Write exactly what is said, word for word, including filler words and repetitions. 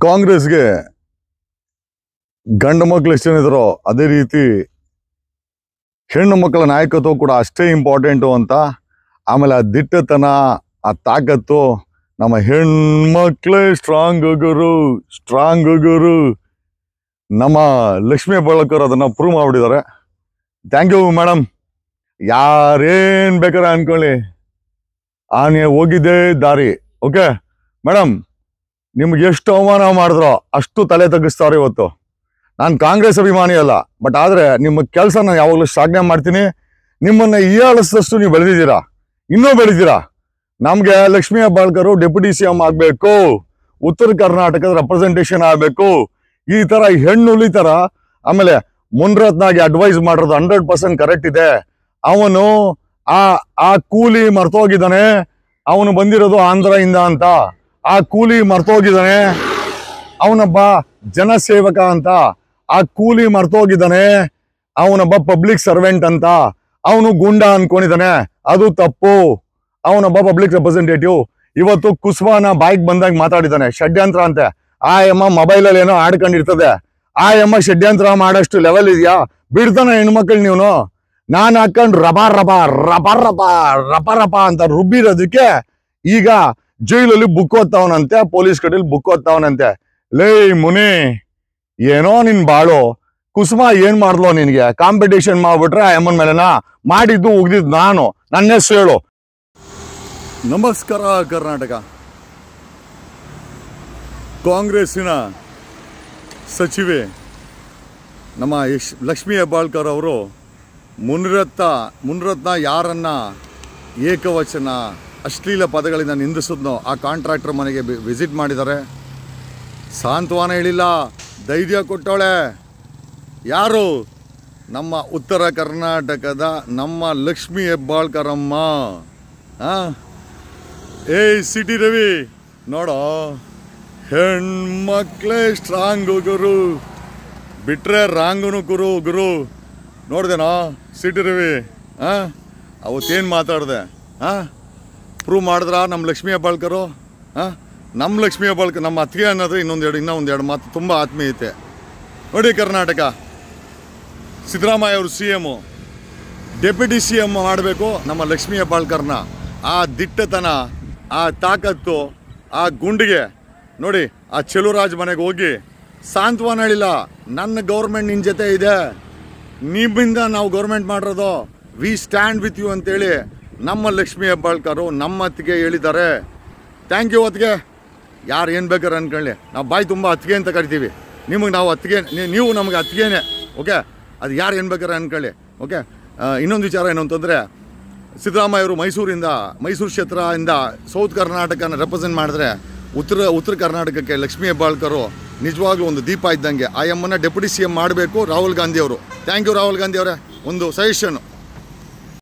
ಕಾಂಗ್ರೆಸ್ಗೆ ಗಂಡು ಮಕ್ಕಳು ಎಷ್ಟು ಜನ ಇದ್ದಾರೋ ಅದೇ ರೀತಿ ಹೆಣ್ಣು ಮಕ್ಕಳ ನಾಯಕತ್ವ ಕೂಡ ಅಷ್ಟೇ ಇಂಪಾರ್ಟೆಂಟು ಅಂತ. ಆಮೇಲೆ ಆ ದಿಟ್ಟತನ, ಆ ತಾಕತ್ತು, ನಮ್ಮ ಹೆಣ್ಮಕ್ಳೇ ಸ್ಟ್ರಾಂಗ್ ಗುರು ಸ್ಟ್ರಾಂಗ್ ಗುರು ನಮ್ಮ ಲಕ್ಷ್ಮೀ ಹೆಬ್ಬಾಳ್ಕರ್ ಅದನ್ನ ಪ್ರೂವ್ ಮಾಡ್ಬಿಟ್ಟಿದ್ದಾರೆ. Thank you madam. ಯಾರೇನ್ ಬೇಕಾರೆ ಅನ್ಕೊಳ್ಳಿ, ಆನೆ ಹೋಗಿದ್ದೇ ದಾರಿ. ಓಕೆ ಮೇಡಮ್, ನಿಮ್ಗೆ ಎಷ್ಟು ಅವಮಾನ ಮಾಡಿದ್ರೋ ಅಷ್ಟು ತಲೆ ತಗ್ಗಿಸ್ತಾರೆ ಇವತ್ತು. ನಾನು ಕಾಂಗ್ರೆಸ್ ಅಭಿಮಾನಿ ಅಲ್ಲ, ಬಟ್ ಆದರೆ ನಿಮ್ಮ ಕೆಲಸ ನಾನು ಯಾವಾಗಲೂ ಶ್ಲಾಘನೆ ಮಾಡ್ತೀನಿ. ನಿಮ್ಮನ್ನು ಹೀಯಾಳಿಸಿದಷ್ಟು ನೀವು ಬೆಳೆದಿದ್ದೀರಾ, ಇನ್ನೂ ಬೆಳೆದಿದ್ದೀರಾ. ನಮಗೆ Lakshmi Hebbalkar deputy C M ಆಗಬೇಕು, ಉತ್ತರ ಕರ್ನಾಟಕದ ರೆಪ್ರೆಸೆಂಟೇಷನ್ ಆಗಬೇಕು, ಈ ಥರ ಹೆಣ್ಣುಲಿ ಥರ. ಆಮೇಲೆ ಮುನ್ರತ್ನಾಗಿ ಅಡ್ವೈಸ್ ಮಾಡೋದು ಹಂಡ್ರೆಡ್ ಪರ್ಸೆಂಟ್ ಕರೆಕ್ಟ್ ಇದೆ. ಅವನು ಆ ಆ ಕೂಲಿ ಮರ್ತೋಗಿದ್ದಾನೆ. ಅವನು ಬಂದಿರೋದು ಆಂಧ್ರದಿಂದ ಅಂತ. ಆ ಕೂಲಿ ಮರ್ತೋಗಿದ್ದಾನೆ. ಅವನೊಬ್ಬ ಜನಸೇವಕ ಅಂತ. ಆ ಕೂಲಿ ಮರ್ತೋಗಿದ್ದಾನೆ. ಅವನೊಬ್ಬ ಪಬ್ಲಿಕ್ ಸರ್ವೆಂಟ್ ಅಂತ. ಅವನು ಗುಂಡ ಅನ್ಕೊಂಡಿದ್ದಾನೆ, ಅದು ತಪ್ಪು. ಅವನೊಬ್ಬ ಪಬ್ಲಿಕ್ ರೆಪ್ರೆಸೆಂಟೇಟಿವ್. ಇವತ್ತು ಕುಸ್ವಾನ ಬಾಯಿಗೆ ಬಂದಾಗ ಮಾತಾಡಿದ್ದಾನೆ, ಷಡ್ಯಂತ್ರ ಅಂತೆ. ಆ ಎಮ್ಮ ಮೊಬೈಲಲ್ಲಿ ಏನೋ ಆಡ್ಕೊಂಡಿರ್ತದೆ. ಆ ಎಮ್ಮ ಷಡ್ಯಂತ್ರ ಮಾಡೋಷ್ಟು ಲೆವೆಲ್ ಇದೆಯಾ? ಬಿಡ್ತಾನ ಹೆಣ್ಮಕ್ಳು ನೀವು? ನಾನು ಹಾಕೊಂಡು ರಬ ರಬ ರಬ ರಬ ರಪ ರಪ ಅಂತ ರುಬ್ಬಿರೋದಕ್ಕೆ ಈಗ ಜೈಲಲ್ಲಿ ಬುಕ್ ಓದ್ತಾವನಂತೆ, ಪೊಲೀಸ್ ಕಡೆಯಲ್ಲಿ ಬುಕ್ ಓದ್ತಾವನಂತೆ. ಲೇ ಮುನಿ, ಏನೋ ನಿನ್ ಬಾಳು. ಕುಸುಮ ಏನ್ ಮಾಡ್ಲೋ ನಿನ್ಗೆ? ಕಾಂಪಿಟೇಷನ್ ಮಾಡ್ಬಿಟ್ರೆ ಆ ಎಮ್ಮನ್ ಮೇಲೆನಾ ಮಾಡಿದ್ದು ಉಗ್ದಿದ್ದು ನಾನು. ನನ್ನ ಹೆಸರು ಹೇಳು. ನಮಸ್ಕಾರ ಕರ್ನಾಟಕ. ಕಾಂಗ್ರೆಸ್ಸಿನ ಸಚಿವೆ ನಮ್ಮ ಯಶ್ ಲಕ್ಷ್ಮೀ ಹೆಬ್ಬಾಳ್ಕರ್ ಅವರು ಮುನ್ರತ್ನ ಮುನ್ರತ್ನ ಯಾರನ್ನ ಏಕವಚನ ಅಶ್ಲೀಲ ಪದಗಳಿಂದ ನಿಂದಿಸಿದ್ನೋ ಆ ಕಾಂಟ್ರಾಕ್ಟರ್ ಮನೆಗೆ ವಿಸಿಟ್ ಮಾಡಿದ್ದಾರೆ. ಸಾಂತ್ವನ ಹೇಳಿಲ್ಲ, ಧೈರ್ಯ ಕೊಟ್ಟವಳೆ. ಯಾರು? ನಮ್ಮ ಉತ್ತರ ಕರ್ನಾಟಕದ ನಮ್ಮ ಲಕ್ಷ್ಮೀ ಹೆಬ್ಬಾಳ್ಕರಮ್ಮ. ಹಾಂ, ಏಯ್ ಸಿಟಿ ರವಿ ನೋಡೋ, ಹೆಣ್ಮಕ್ಳೇ ಸ್ಟ್ರಾಂಗು ಗುರು, ಬಿಟ್ರೆ ರಾಂಗುನು ಗುರು ಗುರು. ನೋಡ್ದೇನೋ ಸಿಟಿ ರವಿ? ಹಾಂ, ಅವತ್ತೇನು ಮಾತಾಡಿದೆ? ಹಾಂ, ಪ್ರೂವ್ ಮಾಡಿದ್ರ ನಮ್ಮ ಲಕ್ಷ್ಮೀ ಹೆಬ್ಬಾಳ್ಕರು? ಹಾಂ, ನಮ್ಮ ಲಕ್ಷ್ಮೀ ಹೆಬ್ಬಾಳ್ಕರ್ ನಮ್ಮ ಅತ್ತಿಗೆ ಅನ್ನೋದು ಇನ್ನೊಂದು ಎರಡು ಇನ್ನೂ ಒಂದೆರಡು ಮಾತು ತುಂಬ ಆತ್ಮೀಯತೆ. ನೋಡಿ ಕರ್ನಾಟಕ, ಸಿದ್ದರಾಮಯ್ಯ ಅವರು C M, deputy C M ಮಾಡಬೇಕು ನಮ್ಮ ಲಕ್ಷ್ಮೀ ಹೆಬ್ಬಾಳ್ಕರ್ನ. ಆ ದಿಟ್ಟತನ, ಆ ತಾಕತ್ತು, ಆ ಗುಂಡಿಗೆ ನೋಡಿ. ಆ ಚೆಲುವರಾಜ್ ಮನೆಗೆ ಹೋಗಿ ಸಾಂತ್ವನ ಹೇಳಿಲ್ಲ, ನನ್ನ ಗೌರ್ಮೆಂಟ್ ನಿನ್ನ ಜೊತೆ ಇದೆ, ನಿಮ್ಮಿಂದ ನಾವು ಗೌರ್ಮೆಂಟ್ ಮಾಡಿರೋದು, ವಿ ಸ್ಟ್ಯಾಂಡ್ ವಿತ್ ಯು ಅಂತೇಳಿ ನಮ್ಮ ಲಕ್ಷ್ಮೀ ಹೆಬ್ಬಾಳ್ಕರು ನಮ್ಮ ಅತ್ತಿಗೆ ಹೇಳಿದ್ದಾರೆ. ಥ್ಯಾಂಕ್ ಯು ಅತ್ತಿಗೆ. ಯಾರು ಏನು ಬೇಕಾದ್ರೆ ಅನ್ಕೊಳ್ಳಿ, ನಾವು ಬಾಯಿ ತುಂಬ ಅತ್ತಿಗೆ ಅಂತ ಕರಿತೀವಿ. ನಿಮಗೆ ನಾವು ಅತ್ತಿಗೆ, ನೀವು ನಮಗೆ ಅತ್ತಿಗೆನೇ. ಓಕೆ, ಅದು ಯಾರು ಏನು ಬೇಕಾದ್ರೆ ಅನ್ಕೊಳ್ಳಿ. ಓಕೆ, ಇನ್ನೊಂದು ವಿಚಾರ ಏನು ಅಂತಂದರೆ, ಸಿದ್ದರಾಮಯ್ಯವರು ಮೈಸೂರಿಂದ ಮೈಸೂರು ಕ್ಷೇತ್ರದಿಂದ ಸೌತ್ ಕರ್ನಾಟಕನ ರೆಪ್ರೆಸೆಂಟ್ ಮಾಡಿದ್ರೆ ಉತ್ತರ ಉತ್ತರ ಕರ್ನಾಟಕಕ್ಕೆ ಲಕ್ಷ್ಮೀ ಹೆಬ್ಬಾಳ್ಕರು ನಿಜವಾಗ್ಲೂ ಒಂದು ದೀಪ ಇದ್ದಂಗೆ. ಆ ಎಮ್ಮನ್ನು ಡೆಪ್ಯೂಟಿ ಸಿ ಎಮ್ ಮಾಡಬೇಕು ರಾಹುಲ್ ಗಾಂಧಿ ಅವರು. ಥ್ಯಾಂಕ್ ಯು ರಾಹುಲ್ ಗಾಂಧಿ ಅವರೇ. ಒಂದು ಸಜೆಷನ್ನು